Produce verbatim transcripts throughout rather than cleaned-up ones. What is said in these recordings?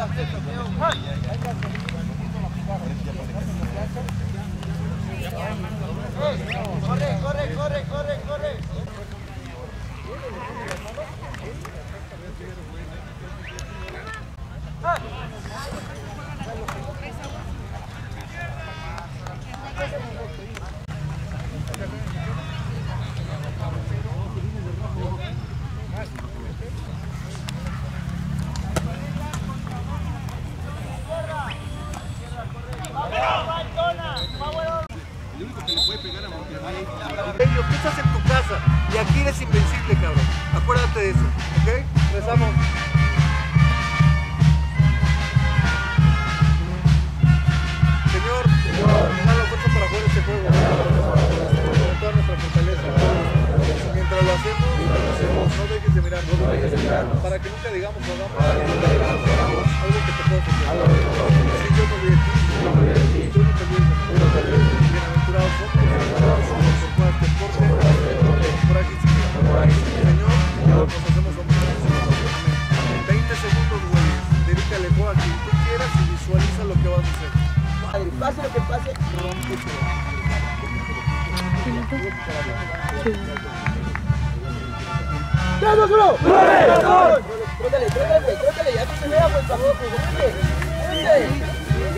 Corre, corre, corre, corre, corre. Tú estás en tu casa y aquí eres invencible, cabrón. Acuérdate de eso, ¿ok? Rezamos. Señor, da la fuerza para jugar este juego. Con toda nuestra fortaleza. Mientras lo hacemos, no dejes de mirar. Para que nunca digamos o hagamos algo que te pueda ofender. Si yo me olvidé de ti, tú no te olvides de mí. Bienaventurados somos. Por aquí, Señor, nos hacemos hombres. veinte segundos, güey. Dedícale juego a quien tú quieras y visualiza lo que vas a hacer. Padre, pase lo que pase, rompete. ¡Ya, no, solo! Trótale, trótale, trótale, ya que se vea, pues, abajo, trótale. ¡Trótale!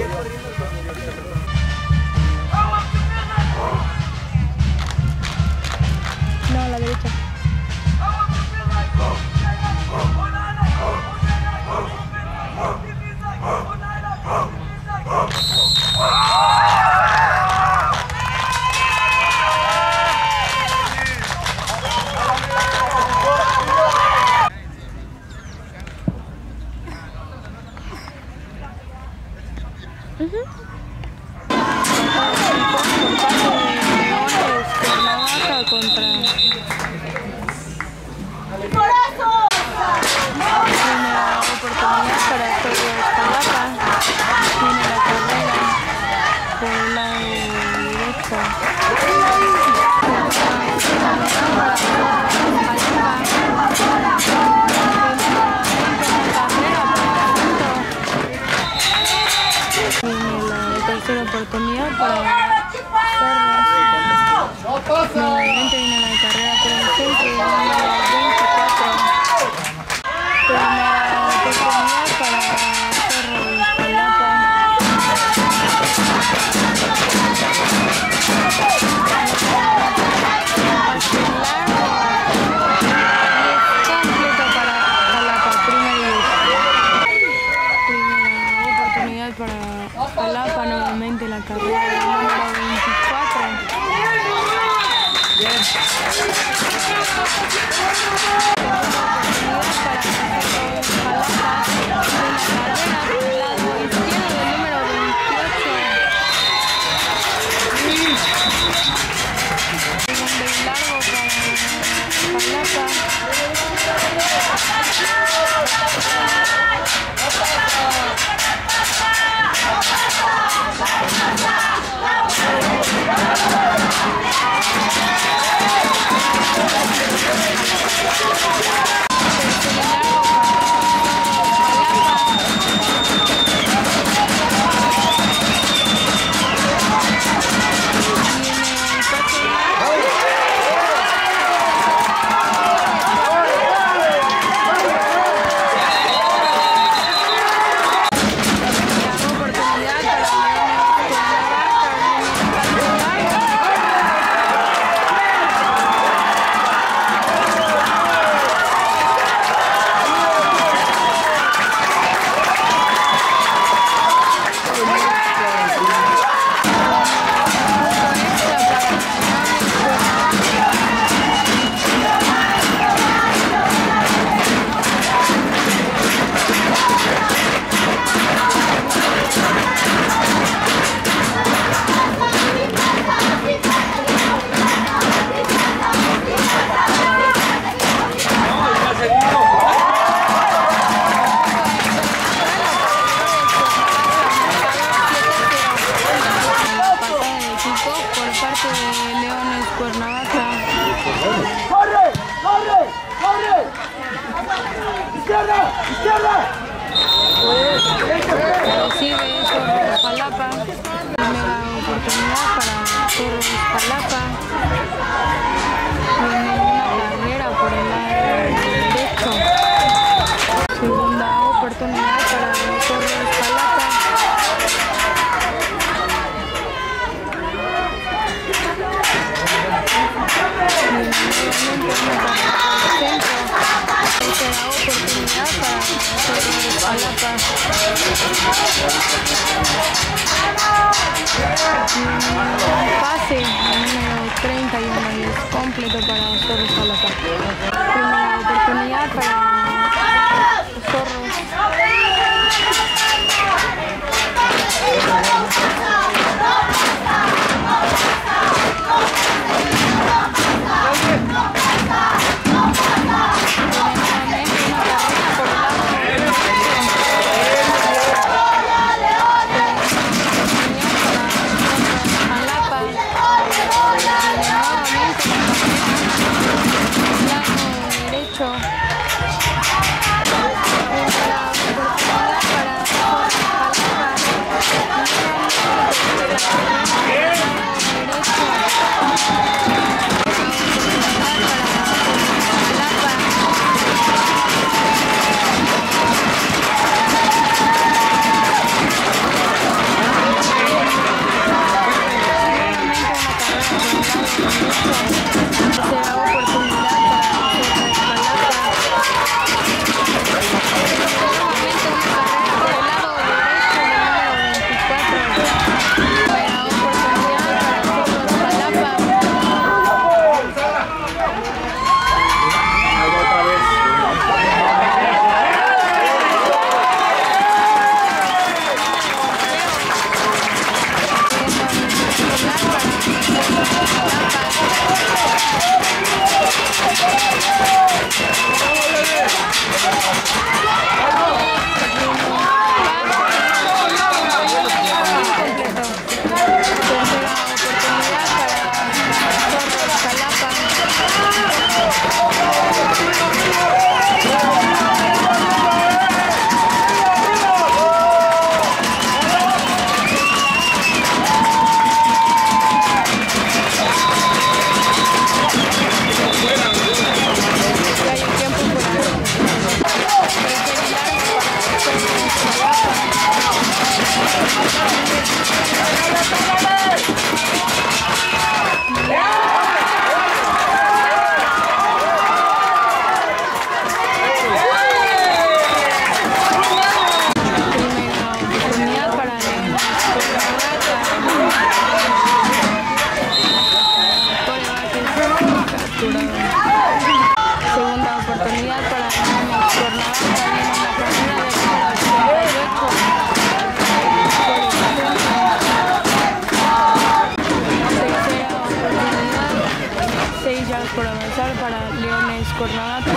No, a la derecha. Uh-huh. Contra por eso primera oportunidad para Torre Escalapa. Tiene la carrera por el lado derecho. Tiene la tercera oportunidad para nuevamente viene la carrera por el centro y el número veinticuatro. Primera oportunidad para Cerro de Escalapa. Pase largo y es completo para Escalapa. Primera oportunidad para Escalapa, nuevamente la carrera del número veinticuatro. ¡Izquierda! ¡Izquierda! Sigue Zorros Jalapa. Primera oportunidad para Zorros Jalapa. Tiene una carrera por el lado derecho. Segunda oportunidad para Zorros Jalapa. Nuevamente una carrera por el centro. Tercera oportunidad para Zorros Jalapa. Pase número treinta y uno y es completo para Zorros Jalapa. Primera oportunidad para Zorros. Por avanzar para Leones Cuernavaca.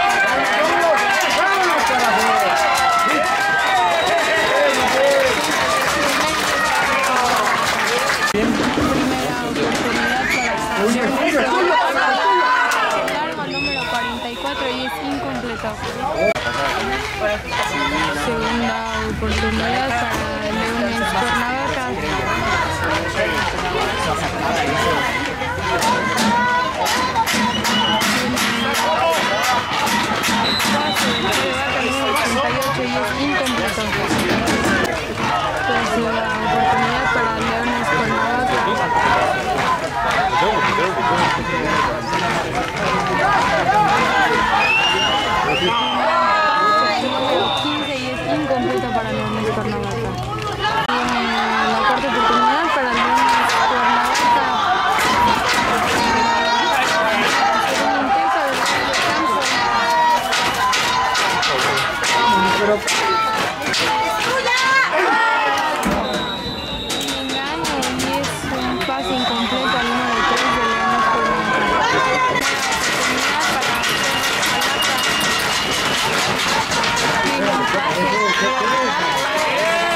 Primera oportunidad para Leones Cuernavaca. Largo número cuarenta y cuatro y es incompleto. Segunda oportunidad para Leones Cuernavaca. Y es incompleto. Tercera oportunidad para Leones Cuernavaca. Número quince y es incompleto para Leones Cuernavaca. La cuarta oportunidad para Leones Cuernavaca. Un intento de campo. Engaño y es un pase incompleto al número tres de Leones Cuernavaca. Oportunidad para Jalapa.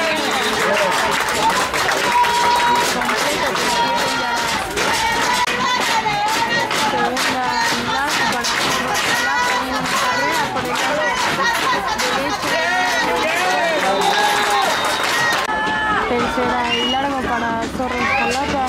tercera y largo para Zorros Jalapa.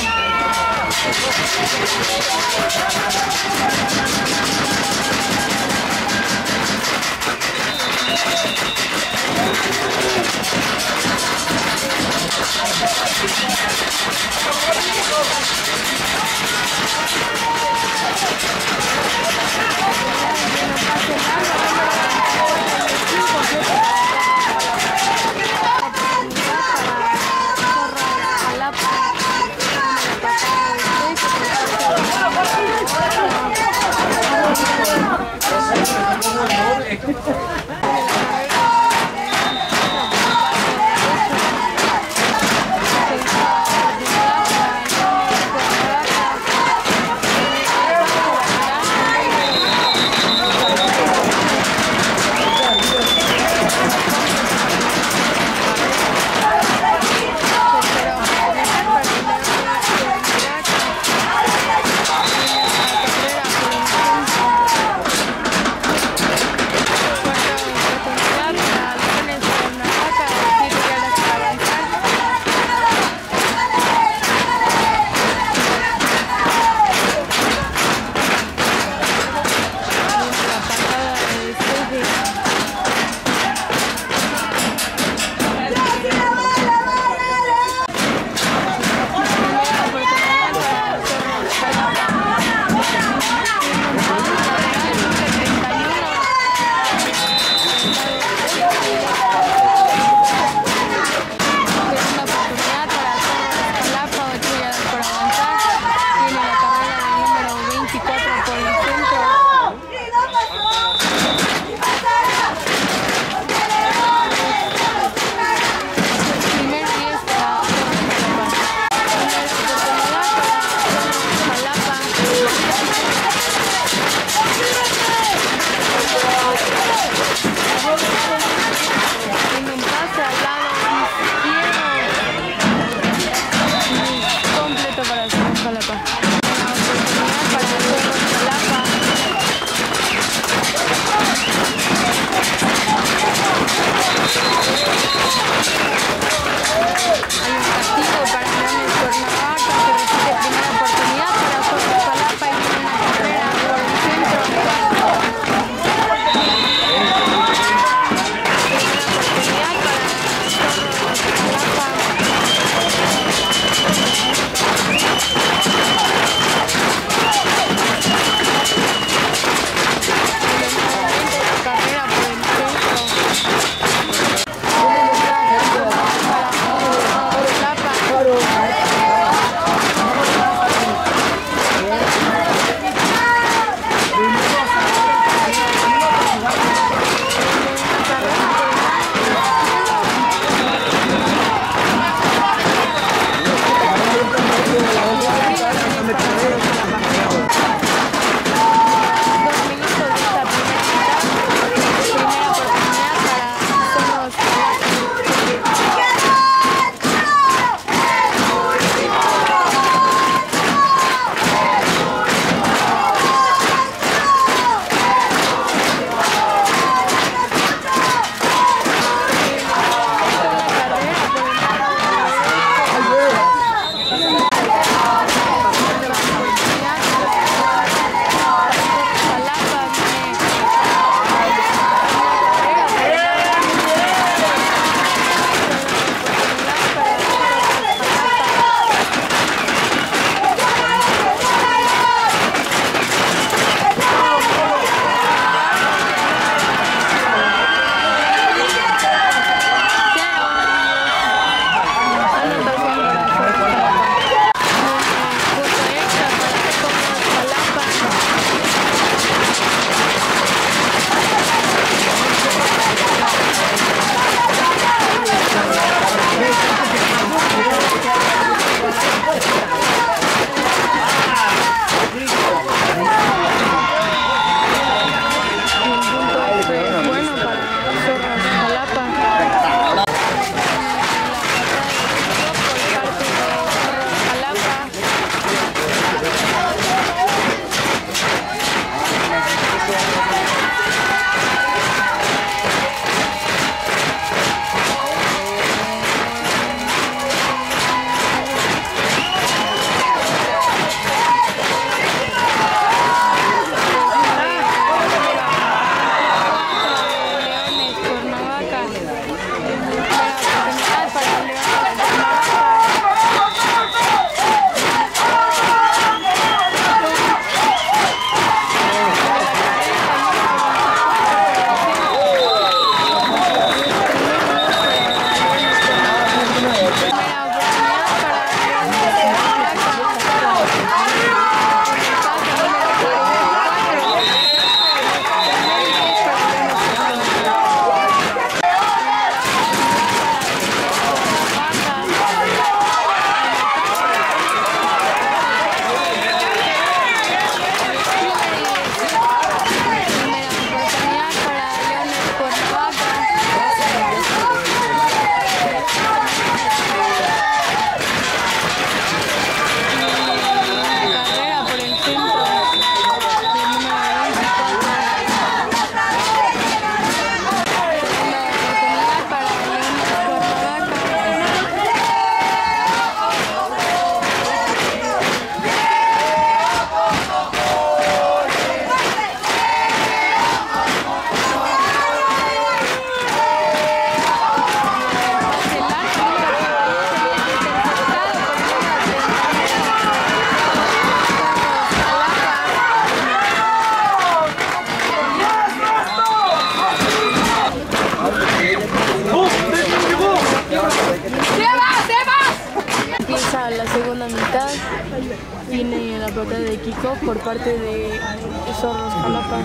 a la segunda mitad viene la pelota de kickoff por parte de Zorros Jalapa.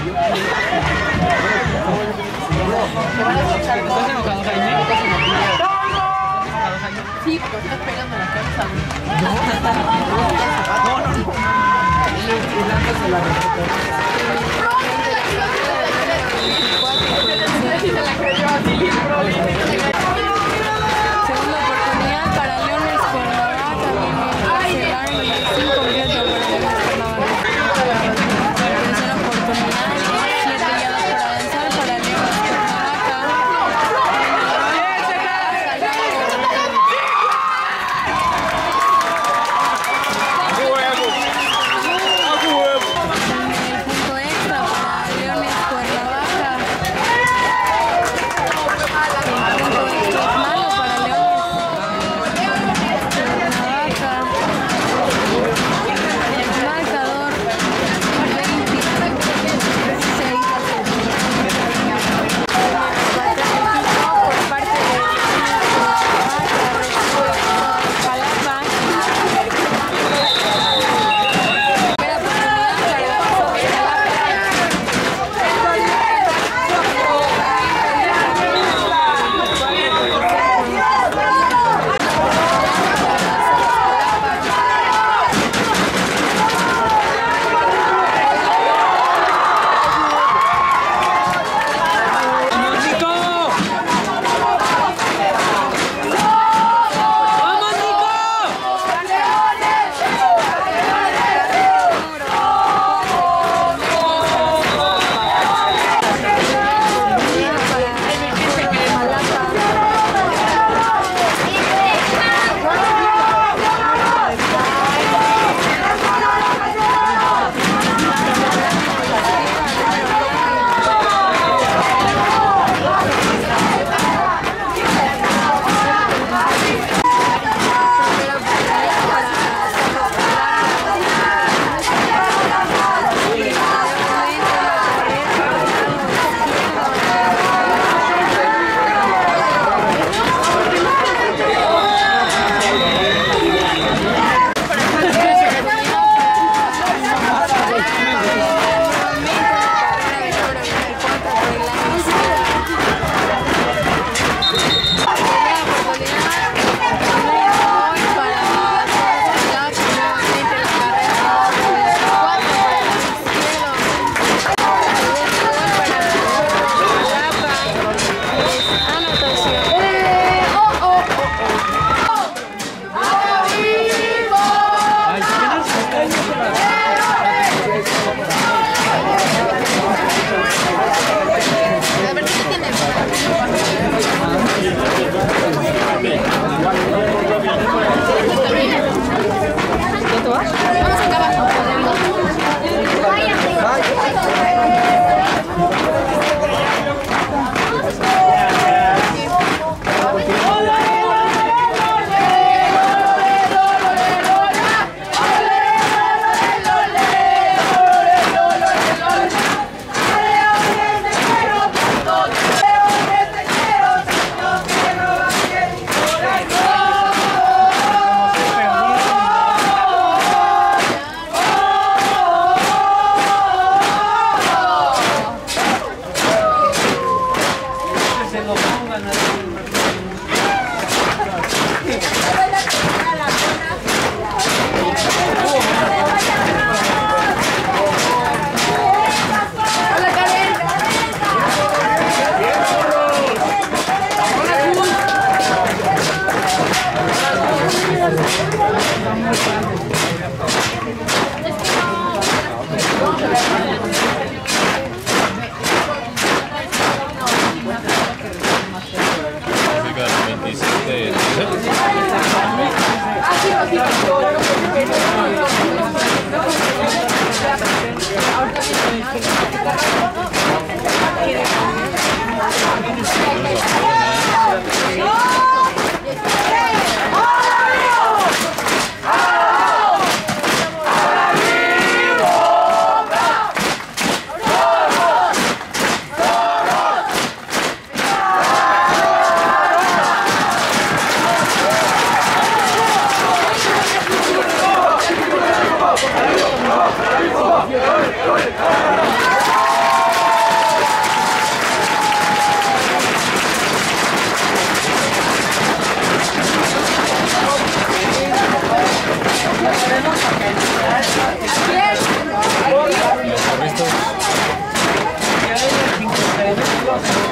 ¿Estás enojado, Jaime? Sí, porque está esperando la cabeza. No, no, no. Se la Segunda oportunidad para Leones Cuernavaca, viene a cancelar y es incompleto para Leones Cuernavaca. Tercera oportunidad, siete yardas para avanzar para Leones Cuernavaca. El punto extra para Leones Cuernavaca. El punto extra es malo para Leones Cuernavaca. Marcador veintiséis a cero. Por parte de Jalapa. Primera oportunidad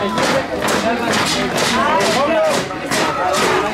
Vamos.